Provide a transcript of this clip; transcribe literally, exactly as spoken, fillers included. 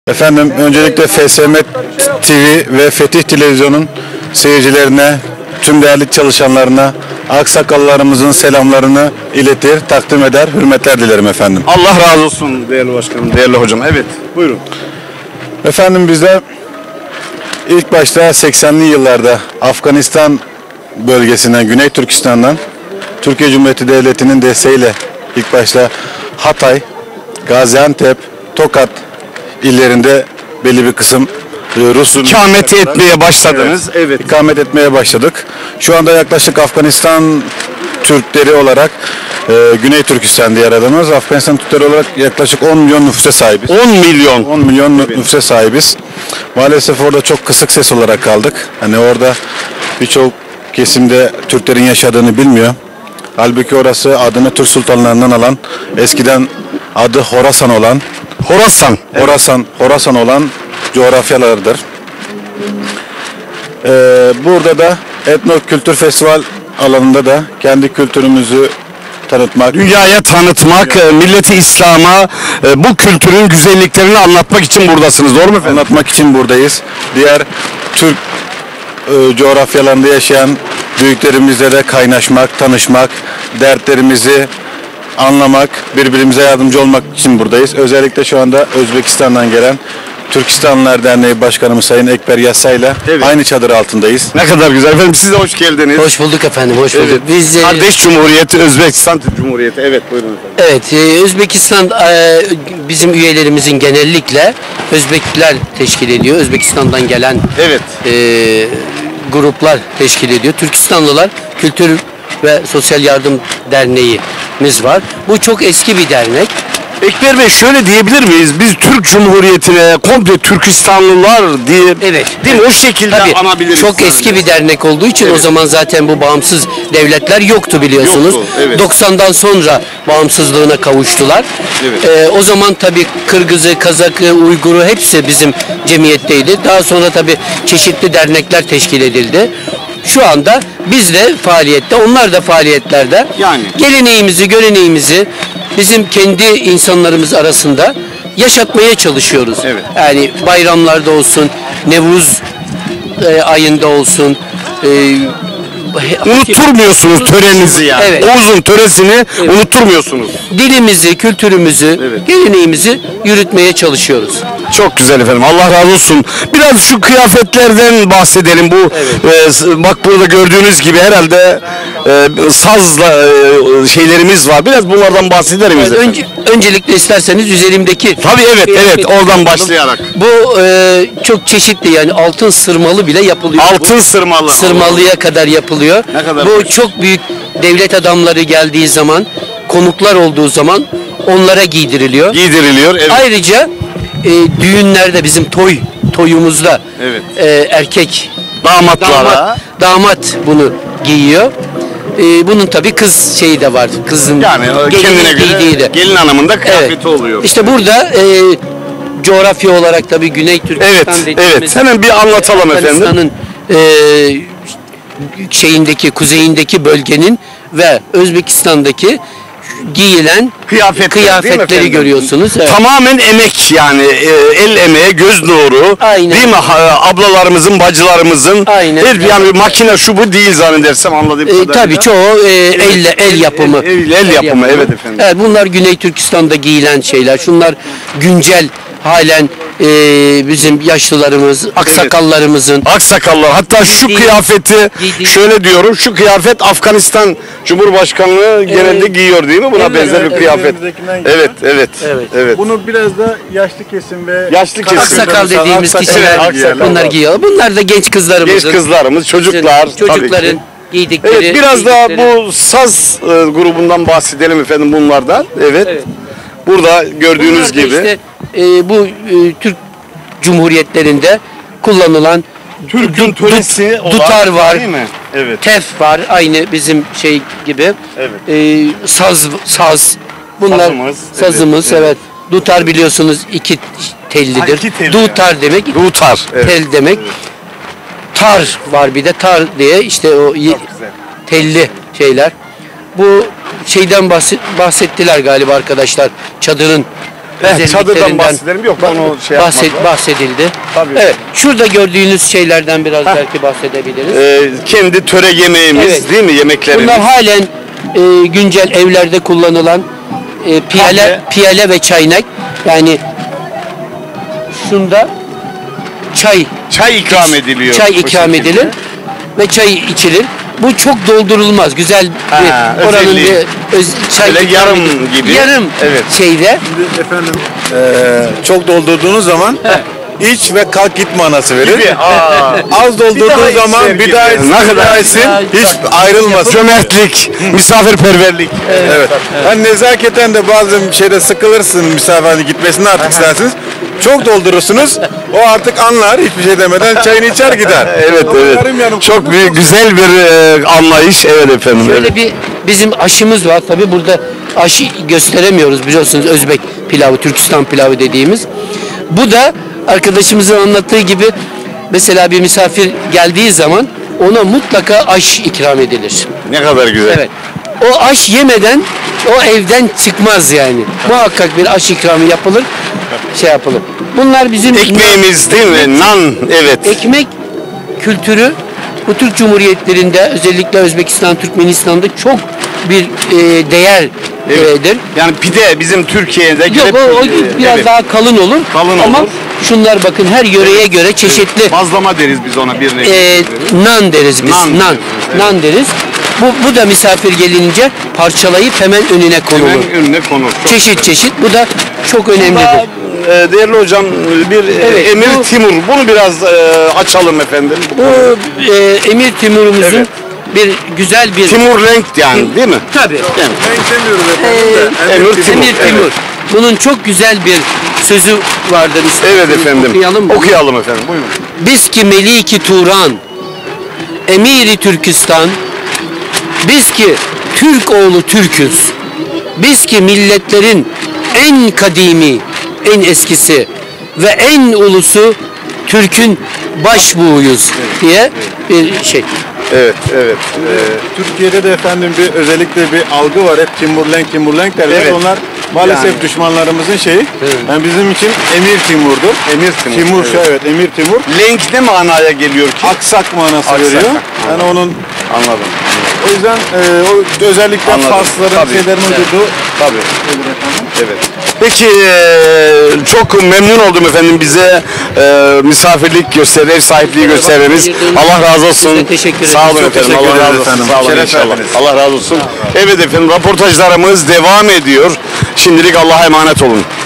Efendim öncelikle F S M T V ve Fetih Televizyon'un seyircilerine, tüm değerli çalışanlarına, aksakallarımızın selamlarını iletir, takdim eder, hürmetler dilerim efendim. Allah razı olsun değerli başkanım, değerli hocam. Evet, buyurun. Efendim bizler ilk başta seksenli yıllarda Afganistan bölgesinden, Güney Türkistan'dan Türkiye Cumhuriyeti Devleti'nin desteğiyle ilk başta Hatay, Gaziantep, Tokat illerinde belli bir kısım Rus İkamet etmeye başladınız. Evet, evet. İkamet etmeye başladık. Şu anda yaklaşık Afganistan Türkleri olarak e, Güney Türkistan diye aradığımız Afganistan Türkleri olarak yaklaşık on milyon nüfusa sahibiz. on milyon. on milyon nüfusa sahibiz. Maalesef orada çok kısık ses olarak kaldık. Hani orada birçok kesimde Türklerin yaşadığını bilmiyor. Halbuki orası adını Türk sultanlarından alan, eskiden adı Horasan olan Horasan. Horasan, Horasan olan coğrafyalardır. Ee, burada da Etno Kültür Festival alanında da kendi kültürümüzü tanıtmak, Dünyaya tanıtmak, e, milleti İslam'a e, bu kültürün güzelliklerini anlatmak için buradasınız. Doğru mu efendim? anlatmak için buradayız. Diğer Türk e, coğrafyalarında yaşayan büyüklerimizle de kaynaşmak, tanışmak, dertlerimizi anlamak, birbirimize yardımcı olmak için buradayız. Özellikle şu anda Özbekistan'dan gelen Türkistanlılar Derneği Başkanımız Sayın Ekber Yassay'la Evet. aynı çadır altındayız. Ne kadar güzel efendim. Siz de hoş geldiniz. Hoş bulduk efendim, hoş bulduk. Evet. Biz e, Kardeş Cumhuriyeti, Özbekistan Türk Cumhuriyeti. Evet, buyurun efendim. evet, e, Özbekistan e, bizim üyelerimizin genellikle Özbekler teşkil ediyor. Özbekistan'dan gelen Evet. e, gruplar teşkil ediyor. Türkistanlılar Kültür ve Sosyal Yardım Derneğimiz var. Bu çok eski bir dernek. Ekber Bey, şöyle diyebilir miyiz? Biz Türk Cumhuriyeti'ne komple Türkistanlılar diye, Evet. değil mi? O şekilde Tabii, anabiliriz. çok eski bir dernek olduğu için Evet. o zaman zaten bu bağımsız devletler yoktu biliyorsunuz. Yoktu, evet. doksandan sonra bağımsızlığına kavuştular. Evet. Ee, o zaman tabii Kırgızı, Kazakı, Uygur'u hepsi bizim cemiyetteydi. Daha sonra tabii çeşitli dernekler teşkil edildi. Şu anda biz de faaliyette, onlar da faaliyetlerde. Yani. Geleneğimizi, göreneğimizi bizim kendi insanlarımız arasında yaşatmaya çalışıyoruz. Evet. Yani bayramlarda olsun, Nevruz e, ayında olsun. E, Unutturmuyorsunuz töreninizi yani. Evet. Oğuz'un töresini unutturmuyorsunuz. dilimizi, kültürümüzü, Evet. geleneğimizi yürütmeye çalışıyoruz. Çok güzel efendim. Allah razı olsun. Biraz şu kıyafetlerden bahsedelim. Bu e, s- bak burada gördüğünüz gibi herhalde e, sazla e, şeylerimiz var. Biraz bunlardan bahseder miyiz? efendim? Önce, öncelikle isterseniz üzerimdeki Tabii, evet, evet. Oradan başlayarak. Bu e, çok çeşitli, yani altın sırmalı bile yapılıyor. Altın Bu, sırmalı. sırmalıya kadar yapılıyor. Ne kadar Bu hoş. çok büyük devlet adamları geldiği zaman, konuklar olduğu zaman onlara giydiriliyor. Giydiriliyor. Evet. Ayrıca e, düğünlerde, bizim toy toyumuzda Evet. e, erkek Damatlara. damat, damat bunu giyiyor. E, bunun tabii kız şeyi de var. Kızın Yani e, gelinin kendine göre giydiği de. gelin hanımın da kıyafeti Evet. oluyor. İşte burada e, coğrafya olarak tabii Güney Türkistan Evet, dediğimiz evet. Hemen bir anlatalım efendim. Afganistan'ın e, şeyindeki, kuzeyindeki bölgenin ve Özbekistan'daki giyilen Kıyafetler, değil mi kıyafetleri efendim? görüyorsunuz. Evet. Tamamen emek yani e, el emeği, göz nuru. Aynen. Değil mi? Ha, ablalarımızın, bacılarımızın. Aynen. El, yani bir makine şu bu değil zannedersem anladığım E, kadarıyla. tabii çoğu e, elle el yapımı. El, el, el yapımı, evet efendim. Evet, bunlar Güney Türkistan'da giyilen şeyler. Şunlar güncel halen e, bizim yaşlılarımız, aksakallarımızın Aksakallar. Hatta şu Giydiği- kıyafeti giydiği- şöyle diyorum. Şu kıyafet Afganistan Cumhurbaşkanlığı genelde giyiyor değil mi? Buna Evet, benzer bir evet, kıyafet. elimizdekinden giyiyor. Evet, evet. Evet. Evet. Bunu biraz da yaşlı kesim ve Yaşlı kesim. aksakal dediğimiz Aksakal- kişiler Evet, aksakal bunlar var. giyiyor. Bunlar da genç kızlarımızın. Genç kızlarımız, çocuklar. tabii ki. Çocukların giydikleri. Evet, biraz daha giydikleri- bu saz e, grubundan bahsedelim efendim bunlardan. Evet. Evet. Burada gördüğünüz Bunlar da gibi. işte, e, bu e, Türk Cumhuriyetlerinde kullanılan Türk'ün töresi olan, dutar var. değil mi? Evet. tef var, aynı bizim şey gibi. Evet. E, saz saz. Bunlar Sazımız, sazımız, evet, evet. Dutar biliyorsunuz iki tellidir. Ha, iki telli Dutar demek, Dutar. Evet. tel demek. Tar var bir de, tar diye işte o y- güzel. telli şeyler. Bu şeyden bahset, bahsettiler galiba arkadaşlar. Çadırın özelliklerinden çadırdan bahsedelim. Yok, onu şey bahset, yapmadılar. bahsedildi. Tabii. Evet, şurada gördüğünüz şeylerden biraz belki bahsedebiliriz. Ee, kendi töre yemeğimiz Evet. değil mi? Yemeklerimiz. Bunlar halen e, güncel evlerde kullanılan e, piyale, Kahve. piyale ve çaynak. Yani şunda çay Çay ikram ediliyor. çay bu ikram şekilde. edilir ve çay içilir. Bu çok doldurulmaz. Güzel bir Ha, oranın özelliği. bir öz, çay Böyle ikram yarım edilir. gibi. Yarım Evet. şeyde. Efendim eee, çok doldurduğunuz zaman iç ve kalk git manası verir. Gibi. Aa. Az doldurduğun ister zaman bir gibi. daha Ne içsin, kadar bir daha içsin, güzel. hiç ayrılmasın. Cömertlik, misafirperverlik. Evet. Hani nezaketen de bazen şeyde sıkılırsın misafirin gitmesini artık istersiniz. Çok doldurursunuz. O artık anlar hiçbir şey demeden çayını içer gider. Evet, Ama evet. yarım yarım Çok büyük, güzel bir e, anlayış. Evet efendim. Şöyle Evet. bir bizim aşımız var. Tabi burada aşı gösteremiyoruz biliyorsunuz, Özbek pilavı, Türkistan pilavı dediğimiz. Bu da arkadaşımızın anlattığı gibi mesela bir misafir geldiği zaman ona mutlaka aş ikram edilir. Ne kadar güzel. Evet. O aş yemeden o evden çıkmaz yani. Muhakkak bir aş ikramı yapılır. Şey yapılır. Bunlar bizim Ekmeğimiz değil mi? Nan. Evet. ekmek kültürü bu Türk Cumhuriyetlerinde, özellikle Özbekistan, Türkmenistan'da çok bir e, değerdir. Yani pide bizim Türkiye'de Yok hep- o, o biraz evet. daha kalın olur. Kalın Ama olur. şunlar bakın her yöreye göre çeşitli Bazlama deriz biz ona bir renk. e, nan deriz biz. Nan Nan. deriz, evet. Nan deriz. Bu, bu da misafir gelince parçalayıp hemen önüne konulur. Hemen önüne konur. Çok Çeşit çeşit. Bu da çok önemlidir. Ee, değerli hocam bir e, Evet, Emir bu- Timur. Bunu biraz e, açalım efendim. Bu e, Emir Timur'umuzun Evet. bir güzel bir Timur Lenk yani değil mi? tabii. Ben demiyoruz efendim de. Ee, Emir Emir Timur, Timur. evet. Bunun çok güzel bir sözü vardır. Evet İsterseniz efendim. Okuyalım mı? Okuyalım efendim. Buyurun. Biz ki Meliki Turan, Emiri Türkistan, biz ki Türk oğlu Türküz, biz ki milletlerin en kadimi, en eskisi ve en ulusu Türk'ün başbuğuyuz diye bir şey. Evet, evet. Türkiye'de de efendim bir özellikle bir algı var. Hep Timurlenk Timurlenk derler. Evet. Onlar maalesef Yani. düşmanlarımızın şeyi. Yani bizim için Emir Timur'dur. Emir Timur, Timur evet. evet. Emir Timur. Lenk ne manaya geliyor ki? Aksak manası Aksak. veriyor. Yani onun Anladım. o yüzden e, o özellikle Anladım. Farsların Tabii. şeylerin Evet. uydurduğu Tabii. şeydir efendim. Evet. Peki eee, çok memnun oldum efendim bize eee, misafirlik göster, ev sahipliği göstermeniz. Allah razı olsun. Size teşekkür ederim. Sağ olun Çok efendim. teşekkür Allah ederiz razı olsun. efendim. Sağ olun Şeref inşallah. verdiniz. Allah razı olsun. Evet efendim röportajlarımız devam ediyor. Şimdilik Allah'a emanet olun.